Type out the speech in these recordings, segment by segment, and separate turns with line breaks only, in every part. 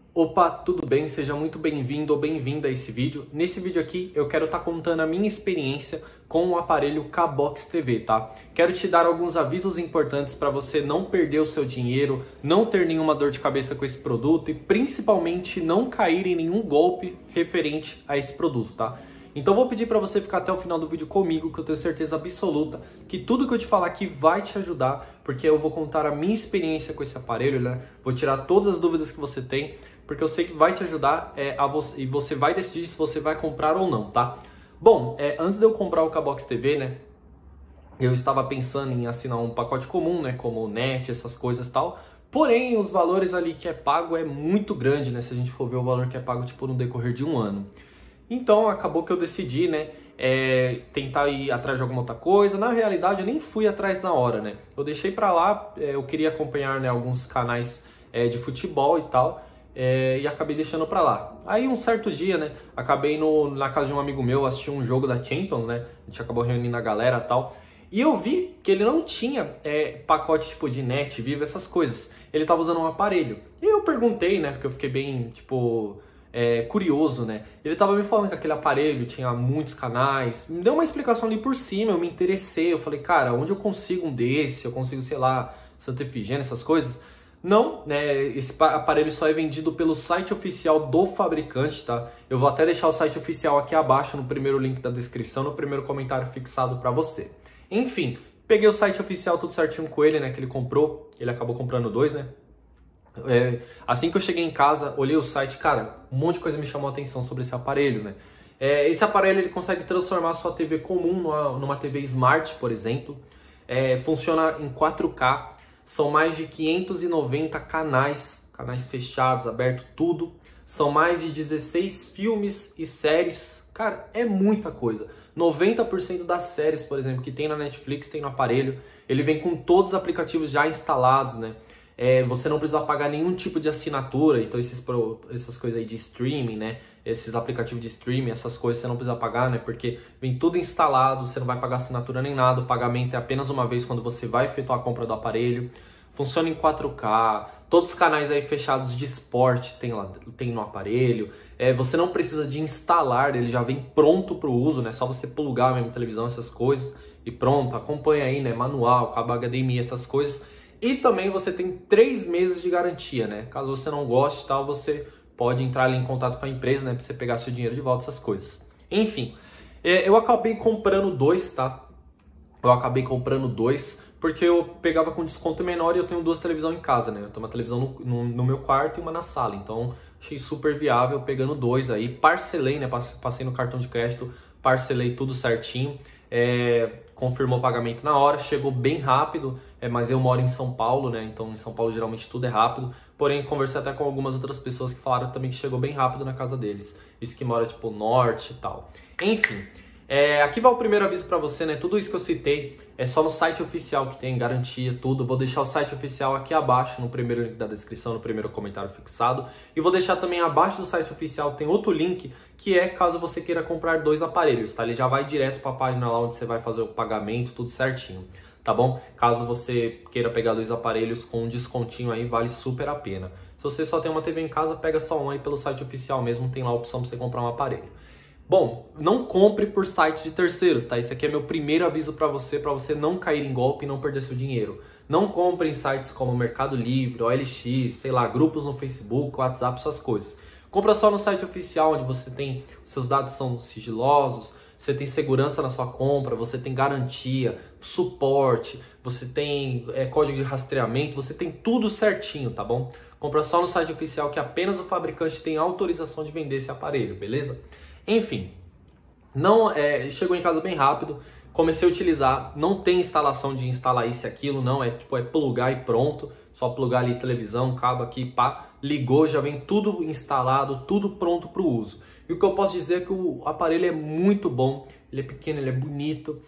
Opa, tudo bem? Seja muito bem-vindo ou bem-vinda a esse vídeo. Nesse vídeo aqui eu quero estar contando a minha experiência com o aparelho Cabox TV, tá? Quero te dar alguns avisos importantes para você não perder o seu dinheiro, não ter nenhuma dor de cabeça com esse produto e principalmente não cair em nenhum golpe referente a esse produto, tá? Então vou pedir para você ficar até o final do vídeo comigo, que eu tenho certeza absoluta que tudo que eu te falar aqui vai te ajudar, porque eu vou contar a minha experiência com esse aparelho, né? Vou tirar todas as dúvidas que você tem, porque eu sei que vai te ajudar e você vai decidir se você vai comprar ou não, tá? Bom, antes de eu comprar o Cabox TV, né? Eu estava pensando em assinar um pacote comum, né? Como net, essas coisas e tal. Porém, os valores ali que é pago é muito grande, né? Se a gente for ver o valor que é pago, tipo, no decorrer de um ano. Então, acabou que eu decidi, né? Tentar ir atrás de alguma outra coisa. Na realidade, eu nem fui atrás na hora, né? Eu deixei pra lá, eu queria acompanhar, né, alguns canais de futebol e tal. E acabei deixando pra lá. Aí um certo dia, né, acabei na casa de um amigo meu, assisti um jogo da Champions, né, a gente acabou reunindo a galera e tal, e eu vi que ele não tinha pacote tipo de net, vivo, essas coisas. Ele tava usando um aparelho. E eu perguntei, né, porque eu fiquei bem, tipo, curioso, né. Ele tava me falando que aquele aparelho tinha muitos canais, me deu uma explicação ali por cima, eu me interessei, eu falei, cara, onde eu consigo um desse? Eu consigo, sei lá, Santa Efigênia, essas coisas? Não, né, esse aparelho só é vendido pelo site oficial do fabricante, tá? Eu vou até deixar o site oficial aqui abaixo no primeiro link da descrição, no primeiro comentário fixado para você. Enfim, peguei o site oficial tudo certinho com ele, né, que ele comprou, ele acabou comprando dois, né? Assim que eu cheguei em casa, olhei o site, cara, um monte de coisa me chamou a atenção sobre esse aparelho, né? Esse aparelho ele consegue transformar a sua TV comum numa TV Smart, por exemplo. Funciona em 4K. São mais de 590 canais fechados, aberto, tudo. São mais de 16 filmes e séries. Cara, é muita coisa. 90% das séries, por exemplo, que tem na Netflix, tem no aparelho. Ele vem com todos os aplicativos já instalados, né? Você não precisa pagar nenhum tipo de assinatura. Então essas coisas aí de streaming, né? Esses aplicativos de streaming, essas coisas você não precisa pagar, né? Porque vem tudo instalado, você não vai pagar assinatura nem nada. O pagamento é apenas uma vez quando você vai efetuar a compra do aparelho. Funciona em 4K, todos os canais aí fechados de esporte tem no aparelho. Você não precisa de instalar, ele já vem pronto para o uso, né? Só você plugar mesmo televisão, essas coisas e pronto. Acompanha aí, né? Manual, cabo HDMI, essas coisas. E também você tem 3 meses de garantia, né? Caso você não goste, tal, você pode entrar ali em contato com a empresa, né? Para você pegar seu dinheiro de volta, essas coisas. Enfim, eu acabei comprando dois, tá? Eu acabei comprando dois porque eu pegava com desconto menor e eu tenho 2 televisões em casa, né? Eu tenho uma televisão no meu quarto e uma na sala. Então, achei super viável pegando 2 aí. Parcelei, né? Passei no cartão de crédito, parcelei tudo certinho. Confirmou o pagamento na hora, chegou bem rápido, mas eu moro em São Paulo, né? Então em São Paulo geralmente tudo é rápido. Porém, conversei até com algumas outras pessoas que falaram também que chegou bem rápido na casa deles. Isso que mora tipo norte e tal. Enfim, aqui vai o primeiro aviso para você, né? Tudo isso que eu citei é só no site oficial que tem garantia, tudo. Vou deixar o site oficial aqui abaixo, no primeiro link da descrição, no primeiro comentário fixado. E vou deixar também abaixo do site oficial, tem outro link, que é caso você queira comprar 2 aparelhos, tá? Ele já vai direto para a página lá onde você vai fazer o pagamento, tudo certinho, tá bom? Caso você queira pegar 2 aparelhos com um descontinho aí, vale super a pena. Se você só tem uma TV em casa, pega só um aí pelo site oficial mesmo, tem lá a opção para você comprar um aparelho. Bom, não compre por sites de terceiros, tá? Esse aqui é meu primeiro aviso para você não cair em golpe e não perder seu dinheiro. Não compre em sites como Mercado Livre, OLX, sei lá, grupos no Facebook, WhatsApp, essas coisas. Compra só no site oficial, onde você tem, seus dados são sigilosos, você tem segurança na sua compra, você tem garantia, suporte, você tem código de rastreamento, você tem tudo certinho, tá bom? Compra só no site oficial que apenas o fabricante tem autorização de vender esse aparelho, beleza? Enfim, chegou em casa bem rápido, comecei a utilizar, não tem instalação de instalar isso e aquilo, não, é plugar e pronto, só plugar ali televisão, cabo aqui, pá, ligou, já vem tudo instalado, tudo pronto para o uso. E o que eu posso dizer é que o aparelho é muito bom, ele é pequeno, ele é bonito,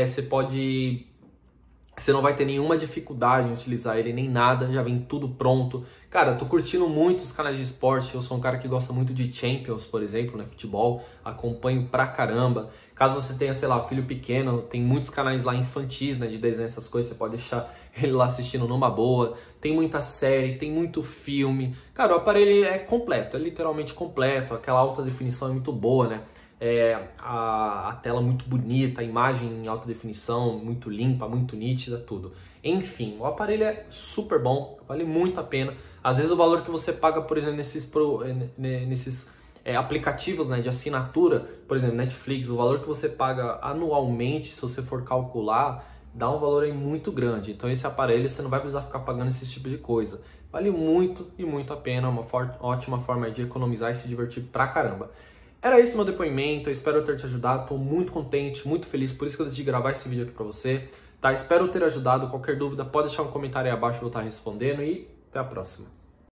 você não vai ter nenhuma dificuldade em utilizar ele, nem nada, já vem tudo pronto. Cara, tô curtindo muito os canais de esporte, eu sou um cara que gosta muito de Champions, por exemplo, né, futebol, acompanho pra caramba. Caso você tenha, sei lá, filho pequeno, tem muitos canais lá infantis, né, de desenho, essas coisas, você pode deixar ele lá assistindo numa boa, tem muita série, tem muito filme. Cara, o aparelho é completo, é literalmente completo, aquela alta definição é muito boa, né? A tela muito bonita, a imagem em alta definição, muito limpa, muito nítida, tudo. Enfim, o aparelho é super bom, vale muito a pena. Às vezes o valor que você paga, por exemplo, nesses aplicativos, né, de assinatura, por exemplo, Netflix, o valor que você paga anualmente, se você for calcular, dá um valor aí muito grande. Então esse aparelho você não vai precisar ficar pagando esse tipo de coisa. Vale muito e muito a pena, uma ótima forma de economizar e se divertir pra caramba. Era esse meu depoimento, eu espero ter te ajudado, estou muito contente, muito feliz, por isso que eu decidi gravar esse vídeo aqui pra você, tá? Espero ter ajudado, qualquer dúvida pode deixar um comentário aí abaixo que eu vou estar respondendo e até a próxima.